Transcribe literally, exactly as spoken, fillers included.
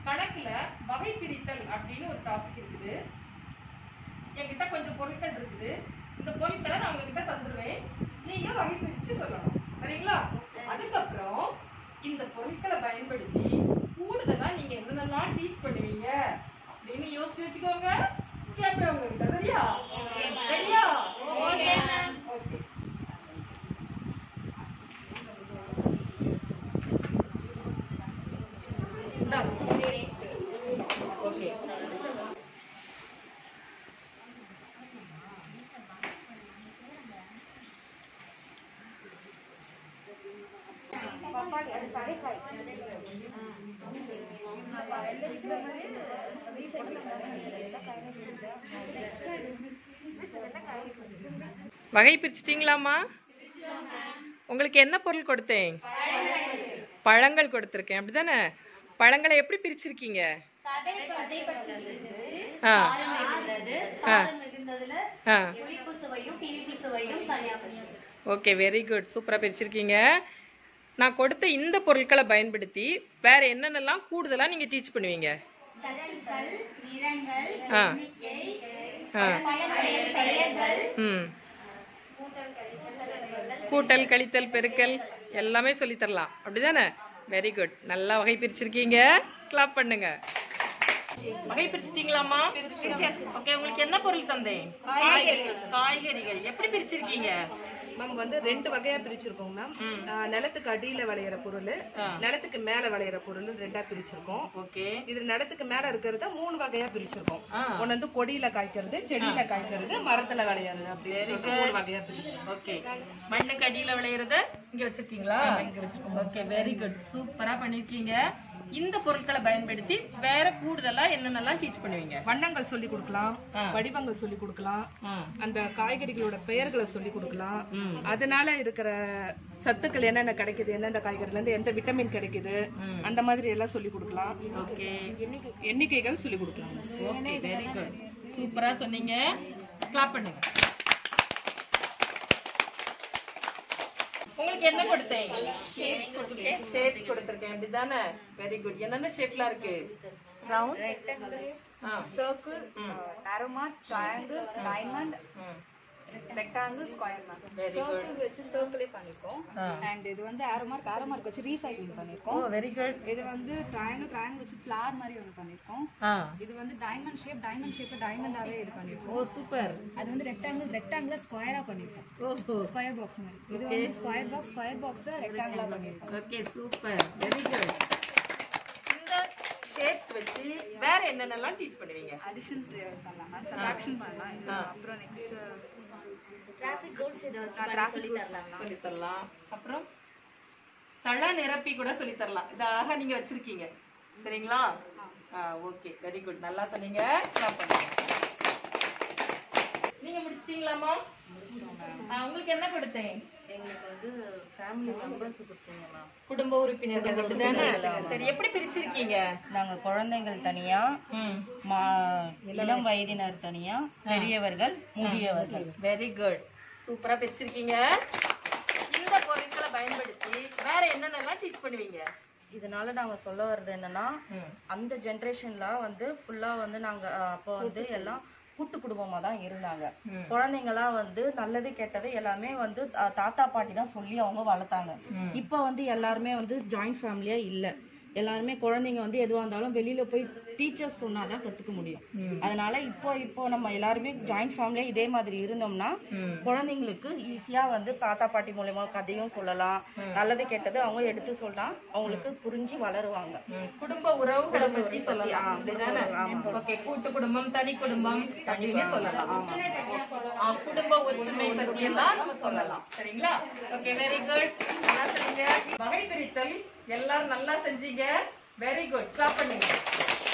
கணக்குல வகை பிரித்தல் அப்படின்னு ஒரு டாபிக் இருக்குது. என்கிட்ட கொஞ்சம் பொருட்கள் இருக்குது. இந்த பொருட்களை நான் உங்ககிட்ட தந்துடுவேன். நீங்க வகை பிரிச்சு சொல்லணும். சரிங்களா? அதுக்கப்புறம் இந்த பொருட்களை பயன்படுத்தி கூடுதலா நீங்க என்னென்னலாம் டீச் பண்ணுவீங்க அப்படின்னு யோசிச்சு வச்சுக்கோங்க. கேட்பேன் உங்ககிட்ட. சரியா? சரியா? Okay ma'am. ஓகே. ஓகே. வகை பிரிச்சிட்டீங்களாமா? உங்களுக்கு என்ன பொருள் கொடுத்தேன்? பழங்கள் கொடுத்துருக்கேன். அப்படிதானே? பழங்களை எப்படி பிரிச்சிருக்கீங்க? Okay, very good. சூப்பரா பிரிச்சிருக்கீங்க. நான் கொடுத்த இந்த பொருட்களை பயன்படுத்தி வேற என்னென்னலாம் கூடுதலா நீங்க டீச் பண்ணுவீங்க? கூட்டல், கழித்தல், பெருக்கல் எல்லாமே சொல்லி தரலாம். அப்படிதானே? Very good. நல்லா வகை பிரிச்சிருக்கீங்க. கிளாப் பண்ணுங்க. வகை பிரிச்சிட்டீங்களாமா? ஓகே. உங்களுக்கு என்ன பொருள் தந்தேன்? காய்கறிகள். எப்படி பிரிச்சிருக்கீங்க மேம்? வந்து ரெண்டு வகையா பிரிச்சிருக்கோம் மேம். நிலத்துக்கு அடியில விளையிற பொருள், நிலத்துக்கு மேல விளையிற பொருள் ரெண்டா பிரிச்சிருக்கோம். ஓகே. இது நிலத்துக்கு மேல இருக்கிறத மூணு வகையா பிரிச்சிருக்கோம். ஒன்னு வந்து கொடியில காய்க்கிறது, செடியில காய்க்கிறது, மரத்துல விளையிறது அப்படின்னு மூணு வகையா பிரிச்சிருக்கோம். ஓகே. மண்ணுக்கு அடியில விளையிறத இங்க வச்சிருக்கீங்களா? இங்க வச்சிருக்கோம். Okay, very good. சூப்பரா பண்ணிருக்கீங்க. இந்த பொருட்களை பயன்படுத்தி வேற கூடுதலா என்னென்னலாம் டீச் பண்ணுவீங்க? வண்ணங்கள் சொல்லி கொடுக்கலாம், வடிவங்கள் சொல்லி கொடுக்கலாம், அந்த காய்கறிகளோட பெயர்களை சொல்லி கொடுக்கலாம், அதனால இருக்கிற சத்துக்கள் என்னென்ன கிடைக்குது, எந்தெந்த காய்கறில இருந்து எந்த விட்டமின் கிடைக்குது, அந்த மாதிரி எல்லாம் சொல்லி கொடுக்கலாம். ஓகே. எண்ணிக்கைகள் சொல்லி கொடுக்கலாம். Okay, very good. சூப்பரா சொன்னீங்க. கிளாப் பண்ணுங்க. உங்களுக்கு என்ன கொடுத்தேன்? ஷேப்ஸ் கொடுத்திருக்கேன். அப்படிதானே? Very good. என்னென்ன ஷேப்லாம் இருக்கு? Round, rectangle, circle, arrow mark, triangle, diamond, rectangle, square mark. Circle வச்சு சர்க்கிளே பண்ணிருக்கோம். அண்ட் இது வந்து ஆரோ மார்க், ஆரோ மார்க் வச்சு ரீசைக்ளிங் பண்ணிருக்கோம். Oh, very good. இது வந்து ட்ரையாங்கிள், ட்ரையாங்கிள் வச்சு ஃப்ளவர் மாதிரி ஒன்று பண்ணிருக்கோம். இது வந்து டைமண்ட் ஷேப், டைமண்ட் ஷேப்ல டைமண்டாவே இது பண்ணிருக்கோம். Oh, super. அது வந்து ரெக்டாங்கிள், ரெக்டாங்கிள் ஸ்கொயரா பண்ணிருக்கோம். ஓ, ஸ்கொயர் பாக்ஸ் மாதிரி. இது வந்து ஸ்கொயர் பாக்ஸ், ஸ்கொயர் பாக்ஸ் ரெக்டாங்கிளா பண்ணிருக்கோம். Okay, super. Very good. இந்த ஷேப்ஸ் வச்சு வேற என்னென்னலாம் டீச் பண்ணுவீங்க? அடிஷன் பண்ணலாம் மேம், சப்ட்ராக்ஷன் பண்ணலாம். அப்புறம் நெக்ஸ்ட் டிராஃபிக் ரூல்ஸ் இத வச்சு சொல்லி தரலாம். சொல்லி தரலாம். அப்புறம் தள நிரப்பி கூட சொல்லி தரலாம். இது அழகா நீங்க வச்சிருக்கீங்க. சரிங்களா? Okay, very good. நல்லா சொன்னீங்க. கிளாப் பண்ணுங்க. நீங்க முடிச்சிட்டீங்களாமா? உங்களுக்கு என்ன கொடுத்தேன்? எங்களுக்கு வந்து ஃபேமிலி மெம்பர்ஸ் கொடுத்தீங்க மேம். குடும்ப உறுப்பினர்கள். அப்படிதானே? சரி, எப்படி பிரிச்சிருக்கீங்க? நாங்க குழந்தைகள் தனியா, இளம் வயதினர் தனியா, பெரியவர்கள், முதியவர்கள். Very good. சூப்பரா பிரிச்சிருக்கீங்க. இந்த பொருட்களை பயன்படுத்தி வேற என்னென்னலாம் டீச் பண்ணுவீங்க? இதனால நாங்க சொல்ல வர்றது என்னன்னா, அந்த ஜெனரேஷன்ல வந்து ஃபுல்லா வந்து நாங்க அப்போ வந்து எல்லாம் கூட்டு குடும்பமா தான் இருந்தாங்க. குழந்தைங்கலாம் வந்து நல்லது கெட்டது எல்லாமே வந்து தாத்தா பாட்டி தான் சொல்லி அவங்க வளர்த்தாங்க. இப்ப வந்து எல்லாருமே வந்து ஜாயிண்ட் ஃபேமிலியா இல்ல. எல்லாருமே குழந்தைங்க வந்து எதுவா இருந்தாலும் வெளியில போய் டீச்சர்ஸ் சொன்னாதான் கத்துக்க முடியும். அதனால இப்போ இப்போ நம்ம எல்லாருமே ஜாயிண்ட் ஃபேமிலியா இதே மாதிரி இருந்தோம்னா குழந்தைங்களுக்கு ஈஸியா வந்து தாத்தா பாட்டி மூலமா கதையும் சொல்லலாம், நல்லது கெட்டது அவங்க எடுத்து சொல்லலாம், அவங்களுக்கு புரிஞ்சு வளருவாங்க. குடும்ப உறவுகளை பத்தி சொல்லலாம். அப்படிதானே? ஓகே. கூட்டு குடும்பம், தனி குடும்பம் அப்படின்னு சொல்லலாம். குடும்ப ஒற்றுமை பத்தி எல்லாம் நம்ம சொல்லலாம். சரிங்களா? Okay, very good. நல்லா சொன்னீங்க. வகை பிரித்தல் எல்லாரும் நல்லா செஞ்சீங்க. Very good. கிளாப் பண்ணுங்க.